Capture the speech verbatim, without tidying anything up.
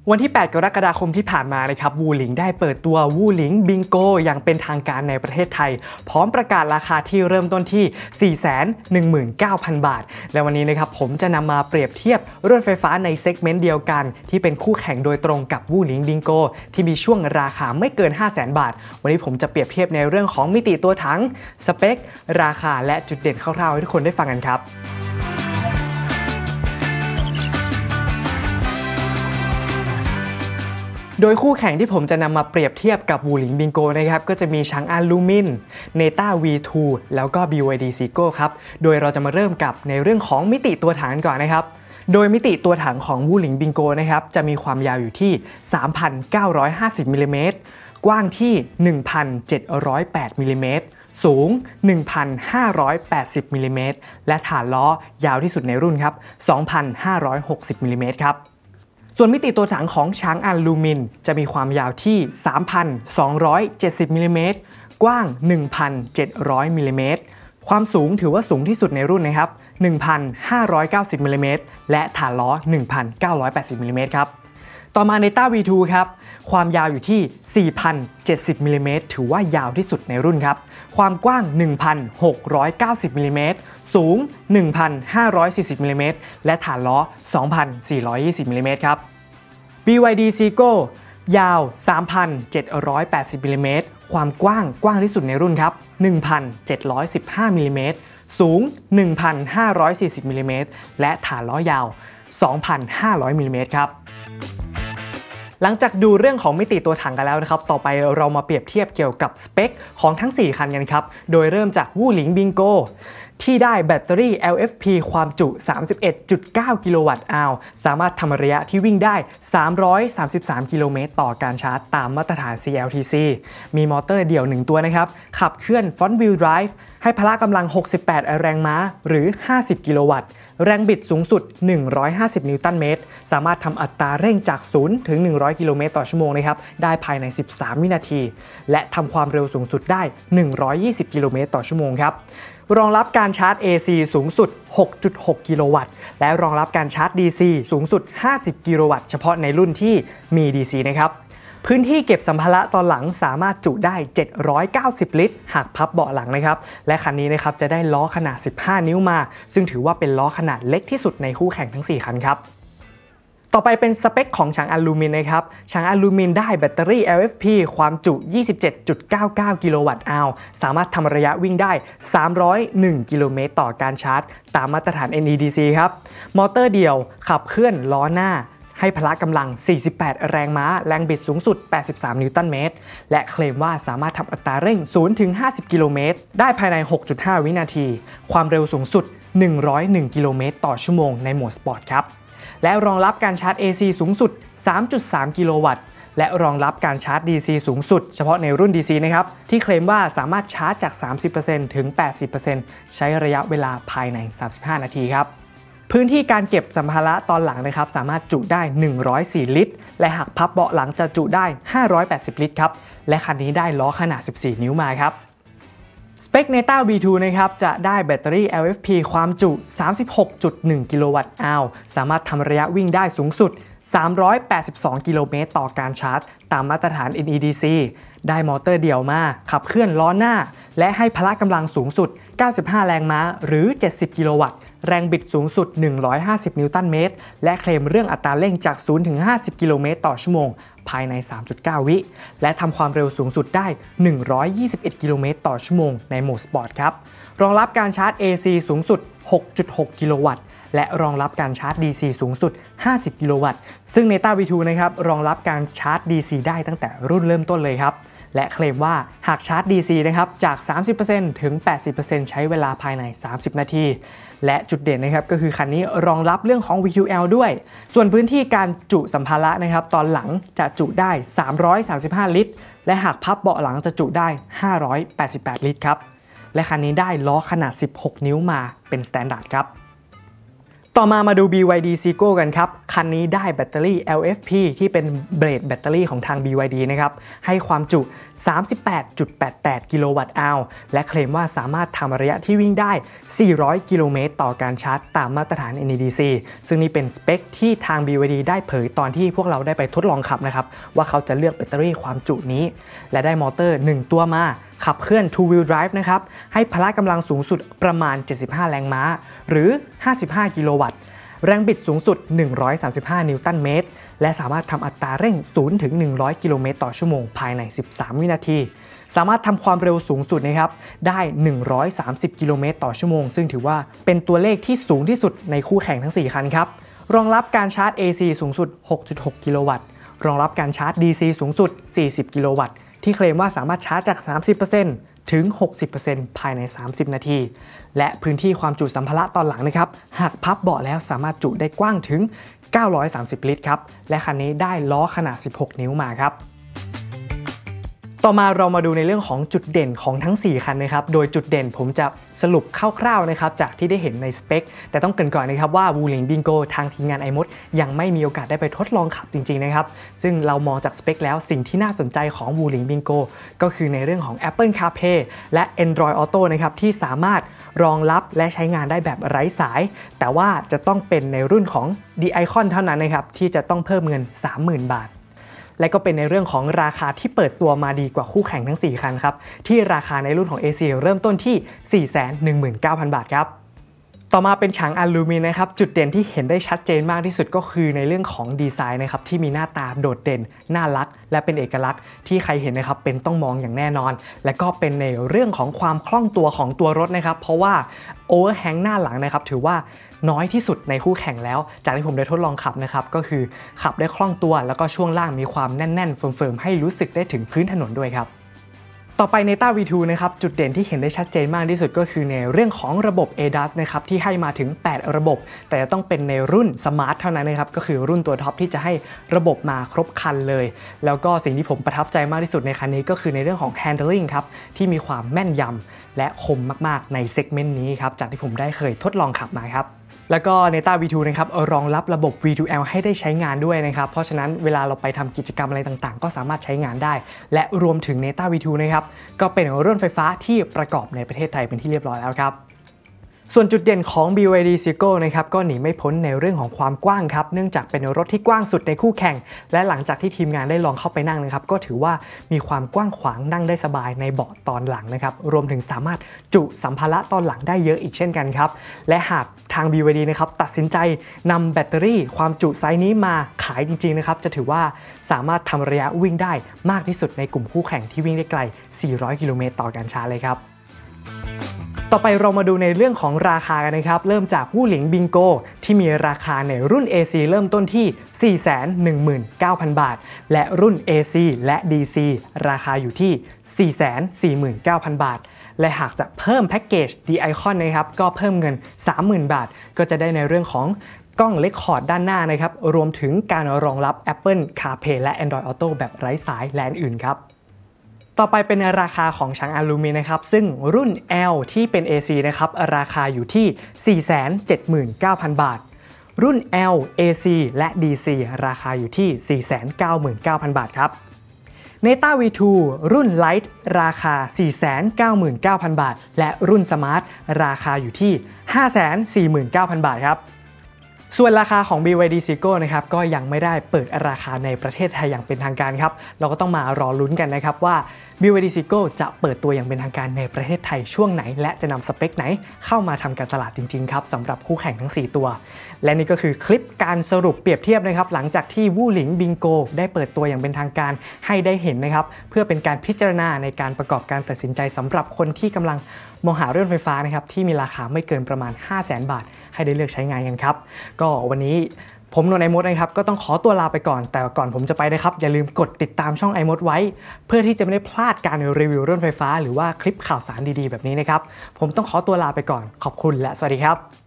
วันที่แปดกรกฎาคมที่ผ่านมานะครับวูหลิงได้เปิดตัววูหลิงบิงโกอย่างเป็นทางการในประเทศไทยพร้อมประกาศราคาที่เริ่มต้นที่ สี่แสนหนึ่งหมื่นเก้าพัน บาทและวันนี้นะครับผมจะนำมาเปรียบเทียบรถไฟฟ้าในเซกเมนต์เดียวกันที่เป็นคู่แข่งโดยตรงกับวูหลิงบิงโกที่มีช่วงราคาไม่เกิน ห้าแสน บาทวันนี้ผมจะเปรียบเทียบในเรื่องของมิติตัวถังสเปคราคาและจุดเด่นคร่าวๆให้ทุกคนได้ฟังกันครับโดยคู่แข่งที่ผมจะนำมาเปรียบเทียบกับวูหลิงบิงโกนะครับก็จะมีชางอันลูมิน เนต้า วี ทู แล้วก็ บี วาย ดี Seiko ครับโดยเราจะมาเริ่มกับในเรื่องของมิติตัวถังก่อนนะครับโดยมิติตัวถังของวูหลิงบิงโกนะครับจะมีความยาวอยู่ที่ สามพันเก้าร้อยห้าสิบ มิลลิเมตรกว้างที่ หนึ่งพันเจ็ดร้อยแปด มิลลิเมตรสูง หนึ่งพันห้าร้อยแปดสิบ มิลลิเมตรและฐานล้อยาวที่สุดในรุ่นครับ สองพันห้าร้อยหกสิบ มิลลิเมตรครับส่วนมิติตัวถังของชางอันลูมินจะมีความยาวที่ สามพันสองร้อยเจ็ดสิบ มิลลิเมตรกว้าง หนึ่งพันเจ็ดร้อย มิลลิเมตรความสูงถือว่าสูงที่สุดในรุ่นนะครับ หนึ่งพันห้าร้อยเก้าสิบ มิลลิเมตรและฐานล้อ หนึ่งพันเก้าร้อยแปดสิบ มิลลิเมตรครับต่อมา เนต้า วี ทู ครับความยาวอยู่ที่ สี่พันเจ็ดสิบ มิลลิเมตรถือว่ายาวที่สุดในรุ่นครับความกว้าง หนึ่งพันหกร้อยเก้าสิบ มิลลิเมตรสูง หนึ่งพันห้าร้อยสี่สิบ มิลลิเมตรและฐานล้อ สองพันสี่ร้อยยี่สิบ มิลลิเมตรครับบี วาย ดี Seiko ยาว สามพันเจ็ดร้อยแปดสิบ มิลลิเมตรความกว้างกว้างที่สุดในรุ่นครับ หนึ่งพันเจ็ดร้อยสิบห้า มิลลิเมตรสูง หนึ่งพันห้าร้อยสี่สิบ มิลลิเมตรและฐานล้อยาว สองพันห้าร้อย มิลลิเมตรครับหลังจากดูเรื่องของมิติตัวถังกันแล้วนะครับต่อไปเรามาเปรียบเทียบเกี่ยวกับสเปคของทั้งสี่คันกันครับโดยเริ่มจากวูหลิงบิงโกที่ได้แบตเตอรี่ แอล เอฟ พี ความจุ สามสิบเอ็ดจุดเก้า กิโลวัตต์อาวสามารถทำระยะที่วิ่งได้ สามร้อยสามสิบสาม กิโลเมตรต่อการชาร์จตามมาตรฐาน ซี แอล ที ซี มีมอเตอร์เดี่ยวหนึ่งตัวนะครับขับเคลื่อน Front Wheel Drive ให้พละกำลังหกสิบแปดแรงม้าหรือห้าสิบกิโลวัตต์แรงบิดสูงสุดหนึ่งร้อยห้าสิบนิวตันเมตรสามารถทำอัตราเร่งจากศูนย์ถึงหนึ่งร้อยกิโลเมตรต่อชั่วโมงนะครับได้ภายในสิบสามวินาทีและทำความเร็วสูงสุดได้หนึ่งร้อยยี่สิบกิโลเมตรต่อชั่วโมงครับรองรับการชาร์จ เอ ซี สูงสุด หกจุดหก กิโลวัตต์และรองรับการชาร์จ ดี ซี สูงสุดห้าสิบกิโลวัตต์เฉพาะในรุ่นที่มี ดี ซี นะครับพื้นที่เก็บสัมภาระตอนหลังสามารถจุได้เจ็ดร้อยเก้าสิบลิตรหากพับเบาะหลังนะครับและคันนี้นะครับจะได้ล้อขนาดสิบห้านิ้วมาซึ่งถือว่าเป็นล้อขนาดเล็กที่สุดในคู่แข่งทั้งสี่คันครับต่อไปเป็นสเปคของชางอันลูมินนะครับชางอันลูมินได้แบตเตอรี่ แอล เอฟ พี ความจุ ยี่สิบเจ็ดจุดเก้าเก้า กิโลวัตต์อาวสามารถทำระยะวิ่งได้ สามร้อยเอ็ด กิโลเมตรต่อการชาร์จตามมาตรฐาน เอ็น อี ดี ซี ครับมอเตอร์เดี่ยวขับเคลื่อนล้อหน้าให้พละกำลังสี่สิบแปดแรงม้าแรงบิดสูงสุดแปดสิบสามนิวตันเมตรและเคลมว่าสามารถทำอัตราเร่งศูนย์ถึงห้าสิบกิโลเมตรได้ภายใน หกจุดห้า วินาทีความเร็วสูงสุดหนึ่งร้อยเอ็ดกิโลเมตรต่อชั่วโมงในโหมดสปอร์ตครับและรองรับการชาร์จ เอ ซี สูงสุด สามจุดสาม กิโลวัตต์และรองรับการชาร์จ ดี ซี สูงสุดเฉพาะในรุ่น ดี ซี นะครับที่เคลมว่าสามารถชาร์จจาก สามสิบเปอร์เซ็นต์ ถึง แปดสิบเปอร์เซ็นต์ ใช้ระยะเวลาภายในสามสิบห้านาทีครับพื้นที่การเก็บสัมภาระตอนหลังนะครับสามารถจุได้หนึ่งร้อยสี่ลิตรและหากพับเบาะหลังจะจุได้ห้าร้อยแปดสิบลิตรครับและคันนี้ได้ล้อขนาดสิบสี่นิ้วมาครับสเปค เนต้า วี ทู นะครับจะได้แบตเตอรี่ แอล เอฟ พี ความจุ สามสิบหกจุดหนึ่ง กิโลวัตต์อาวสามารถทำระยะวิ่งได้สูงสุดสามร้อยแปดสิบสองกิโลเมตรต่อการชาร์จตามมาตรฐาน เอ็น อี ดี ซี ได้มอเตอร์เดี่ยวมาขับเคลื่อนล้อหน้าและให้พละกำลังสูงสุดเก้าสิบห้าแรงม้าหรือเจ็ดสิบกิโลวัตต์แรงบิดสูงสุดหนึ่งร้อยห้าสิบนิวตันเมตรและเคลมเรื่องอัตราเร่งจากศูนย์ถึงห้าสิบกิโลเมตรต่อชั่วโมงภายใน สามจุดเก้า วิและทำความเร็วสูงสุดได้หนึ่งร้อยยี่สิบเอ็ดกิโลเมตรต่อชั่วโมงในโหมดสปอร์ตครับรองรับการชาร์จ เอ ซี สูงสุด หกจุดหก กิโลวัตต์และรองรับการชาร์จ ดี ซี สูงสุดห้าสิบกิโลวัตต์ซึ่ง เนต้า วี ทู นะครับรองรับการชาร์จ ดี ซี ได้ตั้งแต่รุ่นเริ่มต้นเลยครับและเคลมว่าหากชาร์จ ดี ซี นะครับจาก สามสิบเปอร์เซ็นต์ ถึง แปดสิบเปอร์เซ็นต์ ใช้เวลาภายในสามสิบนาทีและจุดเด่นนะครับก็คือคันนี้รองรับเรื่องของ วี คิว แอล ด้วยส่วนพื้นที่การจุสัมภาระนะครับตอนหลังจะจุได้สามร้อยสามสิบห้าลิตรและหากพับเบาะหลังจะจุได้ห้าร้อยแปดสิบแปดลิตรครับและคันนี้ได้ล้อขนาดสิบหกนิ้วมาเป็นสแตนดาร์ดครับต่อมามาดู บี วาย ดี Seagull กันครับคันนี้ได้แบตเตอรี่ แอล เอฟ พี ที่เป็นเบรดแบตเตอรี่ของทาง บี วาย ดี นะครับให้ความจุ สามสิบแปดจุดแปดแปด กิโลวัตต์อาวและเคลมว่าสามารถทำระยะที่วิ่งได้ สี่ร้อย กิโลเมตรต่อการชาร์จตามมาตรฐาน เอ็น อี ดี ซี ซึ่งนี่เป็นสเปคที่ทาง บี วาย ดี ได้เผยตอนที่พวกเราได้ไปทดลองขับนะครับว่าเขาจะเลือกแบตเตอรี่ความจุนี้และได้มอเตอร์หนึ่งตัวมาขับเคลื่อน ทู วีล drive นะครับให้พละกำลังสูงสุดประมาณเจ็ดสิบห้าแรงม้าหรือห้าสิบห้ากิโลวัตต์แรงบิดสูงสุดหนึ่งร้อยสามสิบห้านิวตันเมตรและสามารถทำอัตราเร่งศูนย์ถึงหนึ่งร้อยกิโลเมตรต่อชั่วโมงภายในสิบสามวินาทีสามารถทำความเร็วสูงสุดนะครับได้หนึ่งร้อยสามสิบกิโลเมตรต่อชั่วโมงซึ่งถือว่าเป็นตัวเลขที่สูงที่สุดในคู่แข่งทั้งสี่คันครับรองรับการชาร์จ เอ ซี สูงสุด หกจุดหก กิโลวัตต์รองรับการชาร์จ ดี ซี สูงสุด สี่สิบ กิโลวัตต์ที่เคลมว่าสามารถชาร์จจาก สามสิบเปอร์เซ็นต์ ถึง หกสิบเปอร์เซ็นต์ ภายใน สามสิบ นาทีและพื้นที่ความจุสัมภาระตอนหลังนะครับหากพับเบาะแล้วสามารถจุได้กว้างถึง เก้าร้อยสามสิบ ลิตรครับและคันนี้ได้ล้อขนาด สิบหก นิ้วมาครับต่อมาเรามาดูในเรื่องของจุดเด่นของทั้งสี่คันนะครับโดยจุดเด่นผมจะสรุปคร่าวๆนะครับจากที่ได้เห็นในสเปคแต่ต้องเกริ่นก่อนนะครับว่า Wuling Bingo ทางทีมงาน ไอ โมด ยังไม่มีโอกาสได้ไปทดลองขับจริงๆนะครับซึ่งเรามองจากสเปคแล้วสิ่งที่น่าสนใจของ Wuling Bingo ก็คือในเรื่องของ Apple CarPlay และ Android Auto นะครับที่สามารถรองรับและใช้งานได้แบบไร้สายแต่ว่าจะต้องเป็นในรุ่นของ ดี Icon เท่านั้นนะครับที่จะต้องเพิ่มเงิน สามหมื่น บาทและก็เป็นในเรื่องของราคาที่เปิดตัวมาดีกว่าคู่แข่งทั้งสี่คันครับที่ราคาในรุ่นของ เอ ซี เริ่มต้นที่ สี่แสนหนึ่งหมื่นเก้าพัน บาทครับต่อมาเป็นฉางอลูมิเนียมนะครับจุดเด่นที่เห็นได้ชัดเจนมากที่สุดก็คือในเรื่องของดีไซน์นะครับที่มีหน้าตาโดดเด่นน่ารักและเป็นเอกลักษณ์ที่ใครเห็นนะครับเป็นต้องมองอย่างแน่นอนและก็เป็นในเรื่องของความคล่องตัวของตัวรถนะครับเพราะว่าโอเวอร์แฮงหน้าหลังนะครับถือว่าน้อยที่สุดในคู่แข่งแล้วจากที่ผมได้ทดลองขับนะครับก็คือขับได้คล่องตัวแล้วก็ช่วงล่างมีความแน่นๆเฟิร์มๆให้รู้สึกได้ถึงพื้นถนนด้วยครับต่อไป Neta วี ทู นะครับจุดเด่นที่เห็นได้ชัดเจนมากที่สุดก็คือในเรื่องของระบบ เอ ดัส นะครับที่ให้มาถึงแปดระบบแต่จะต้องเป็นในรุ่นสมาร์ทเท่านั้นนะครับก็คือรุ่นตัวท็อปที่จะให้ระบบมาครบครันเลยแล้วก็สิ่งที่ผมประทับใจมากที่สุดในคันนี้ก็คือในเรื่องของ handling ครับที่มีความแม่นยำและคมมากๆในเซกเมนต์นี้ครับจากที่ผมได้เคยทดลองขับมาครับแล้วก็ Neta วี ทู นะครับรองรับระบบ วี ทู แอล ให้ได้ใช้งานด้วยนะครับเพราะฉะนั้นเวลาเราไปทำกิจกรรมอะไรต่างๆก็สามารถใช้งานได้และรวมถึง Neta วี ทู นะครับก็เป็นรถไฟฟ้าที่ประกอบในประเทศไทยเป็นที่เรียบร้อยแล้วครับส่วนจุดเด่นของ บี วาย ดี Seagull นะครับก็หนีไม่พ้นในเรื่องของความกว้างครับเนื่องจากเป็นรถที่กว้างสุดในคู่แข่งและหลังจากที่ทีมงานได้ลองเข้าไปนั่งนะครับก็ถือว่ามีความกว้างขวางนั่งได้สบายในเบาะตอนหลังนะครับรวมถึงสามารถจุสัมภาระตอนหลังได้เยอะอีกเช่นกันครับและหากทาง บี วาย ดี นะครับตัดสินใจนำแบตเตอรี่ความจุไซส์นี้มาขายจริงๆนะครับจะถือว่าสามารถทำระยะวิ่งได้มากที่สุดในกลุ่มคู่แข่งที่วิ่งได้ไกลสี่ร้อยกิโลเมตรต่อการชาร์จเลยครับต่อไปเรามาดูในเรื่องของราคากันนะครับเริ่มจากWuling Bingoที่มีราคาในรุ่น เอ ซี เริ่มต้นที่ สี่แสนหนึ่งหมื่นเก้าพัน บาทและรุ่น เอ ซี และ ดี ซี ราคาอยู่ที่ สี่แสนสี่หมื่นเก้าพัน บาทและหากจะเพิ่มแพ็กเกจ ดี Icon นะครับก็เพิ่มเงิน สามหมื่น บาทก็จะได้ในเรื่องของกล้อง Record ด้านหน้านะครับรวมถึงการรองรับ Apple CarPlay และ Android Auto แบบไร้สายและอื่นครับต่อไปเป็นราคาของฉางอลูมิเนียมนะครับซึ่งรุ่น L ที่เป็น เอ ซี นะครับราคาอยู่ที่ สี่แสนเจ็ดหมื่นเก้าพัน บาทรุ่น L เอ ซี และ ดี ซี ราคาอยู่ที่ สี่แสนเก้าหมื่นเก้าพัน บาทครับ Neta วี ทู รุ่น Lite ราคา สี่แสนเก้าหมื่นเก้าพัน บาทและรุ่น Smart ราคาอยู่ที่ ห้าแสนสี่หมื่นเก้าพัน บาทครับส่วนราคาของ บี วาย ดี Seagull นะครับก็ยังไม่ได้เปิดราคาในประเทศไทยอย่างเป็นทางการครับเราก็ต้องมารอลุ้นกันนะครับว่า บี วาย ดี Seagull จะเปิดตัวอย่างเป็นทางการในประเทศไทยช่วงไหนและจะนำสเปคไหนเข้ามาทำการตลาดจริงๆครับสำหรับคู่แข่งทั้งสี่ตัวและนี่ก็คือคลิปการสรุปเปรียบเทียบนะครับหลังจากที่ Wuling Bingo ได้เปิดตัวอย่างเป็นทางการให้ได้เห็นนะครับเพื่อเป็นการพิจารณาในการประกอบการตัดสินใจสำหรับคนที่กำลังมองหารถไฟฟ้านะครับที่มีราคาไม่เกินประมาณ ห้าแสน บาทให้ได้เลือกใช้งานกันครับก็วันนี้ผมนนท์ ไอ โมด นะครับก็ต้องขอตัวลาไปก่อนแต่ก่อนผมจะไปนะครับอย่าลืมกดติดตามช่อง ไอ โมด ไว้เพื่อที่จะไม่ได้พลาดการรีวิวรถไฟฟ้าหรือว่าคลิปข่าวสารดีๆแบบนี้นะครับผมต้องขอตัวลาไปก่อนขอบคุณและสวัสดีครับ